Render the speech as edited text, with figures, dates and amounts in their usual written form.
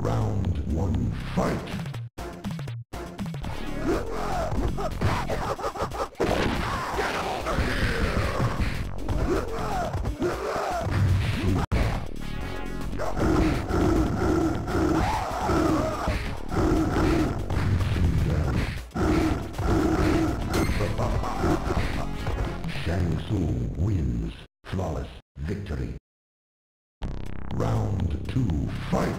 Round one, fight! Shang wins. Flawless victory. Round two, fight!